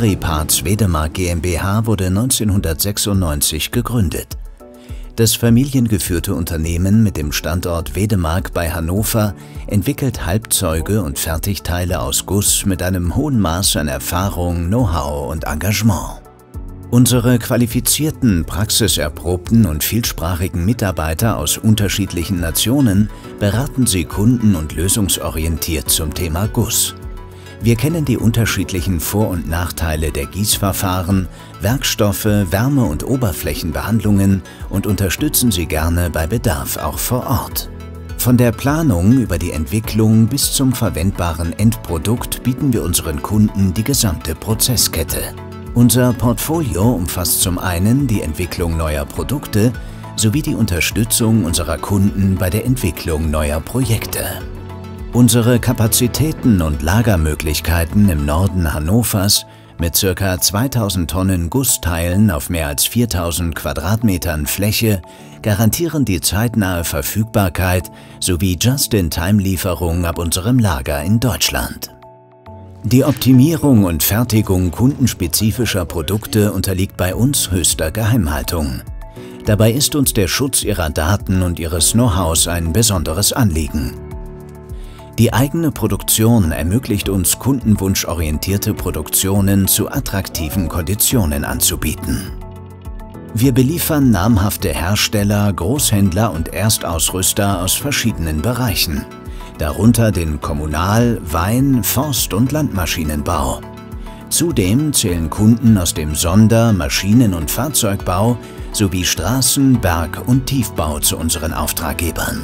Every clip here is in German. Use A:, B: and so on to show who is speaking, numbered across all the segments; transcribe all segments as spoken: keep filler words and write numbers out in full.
A: Agri-Parts Wedemark GmbH wurde neunzehnhundertsechsundneunzig gegründet. Das familiengeführte Unternehmen mit dem Standort Wedemark bei Hannover entwickelt Halbzeuge und Fertigteile aus Guss mit einem hohen Maß an Erfahrung, Know-how und Engagement. Unsere qualifizierten, praxiserprobten und vielsprachigen Mitarbeiter aus unterschiedlichen Nationen beraten Sie kunden- und lösungsorientiert zum Thema Guss. Wir kennen die unterschiedlichen Vor- und Nachteile der Gießverfahren, Werkstoffe, Wärme- und Oberflächenbehandlungen und unterstützen Sie gerne bei Bedarf auch vor Ort. Von der Planung über die Entwicklung bis zum verwendbaren Endprodukt bieten wir unseren Kunden die gesamte Prozesskette. Unser Portfolio umfasst zum einen die Entwicklung neuer Produkte sowie die Unterstützung unserer Kunden bei der Entwicklung neuer Projekte. Unsere Kapazitäten und Lagermöglichkeiten im Norden Hannovers mit ca. zweitausend Tonnen Gussteilen auf mehr als viertausend Quadratmetern Fläche garantieren die zeitnahe Verfügbarkeit sowie Just-in-Time-Lieferung ab unserem Lager in Deutschland. Die Optimierung und Fertigung kundenspezifischer Produkte unterliegt bei uns höchster Geheimhaltung. Dabei ist uns der Schutz Ihrer Daten und Ihres Know-hows ein besonderes Anliegen. Die eigene Produktion ermöglicht uns, kundenwunschorientierte Produktionen zu attraktiven Konditionen anzubieten. Wir beliefern namhafte Hersteller, Großhändler und Erstausrüster aus verschiedenen Bereichen, darunter den Kommunal-, Wein-, Forst- und Landmaschinenbau. Zudem zählen Kunden aus dem Sonder-, Maschinen- und Fahrzeugbau sowie Straßen-, Berg- und Tiefbau zu unseren Auftraggebern.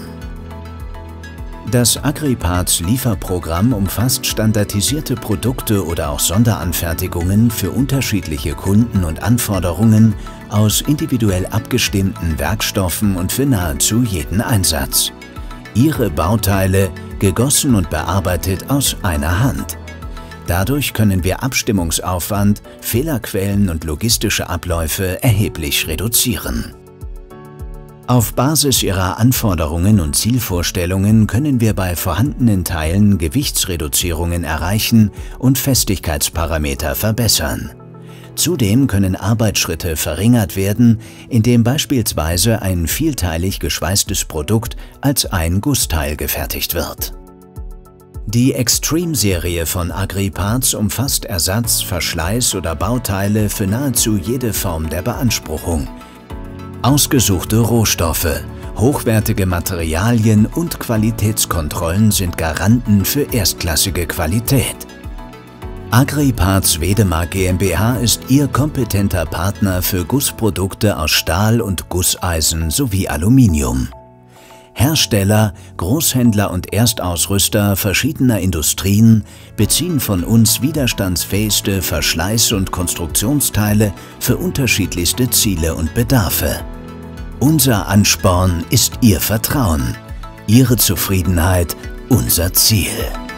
A: Das Agri-Parts Lieferprogramm umfasst standardisierte Produkte oder auch Sonderanfertigungen für unterschiedliche Kunden und Anforderungen aus individuell abgestimmten Werkstoffen und für nahezu jeden Einsatz. Ihre Bauteile gegossen und bearbeitet aus einer Hand. Dadurch können wir Abstimmungsaufwand, Fehlerquellen und logistische Abläufe erheblich reduzieren. Auf Basis Ihrer Anforderungen und Zielvorstellungen können wir bei vorhandenen Teilen Gewichtsreduzierungen erreichen und Festigkeitsparameter verbessern. Zudem können Arbeitsschritte verringert werden, indem beispielsweise ein vielteilig geschweißtes Produkt als ein Gussteil gefertigt wird. Die Extreme-Serie von Agri-Parts umfasst Ersatz-, Verschleiß- oder Bauteile für nahezu jede Form der Beanspruchung. Ausgesuchte Rohstoffe, hochwertige Materialien und Qualitätskontrollen sind Garanten für erstklassige Qualität. Agri-Parts Wedemark GmbH ist Ihr kompetenter Partner für Gussprodukte aus Stahl und Gusseisen sowie Aluminium. Hersteller, Großhändler und Erstausrüster verschiedener Industrien beziehen von uns widerstandsfähigste Verschleiß- und Konstruktionsteile für unterschiedlichste Ziele und Bedarfe. Unser Ansporn ist Ihr Vertrauen, Ihre Zufriedenheit, unser Ziel.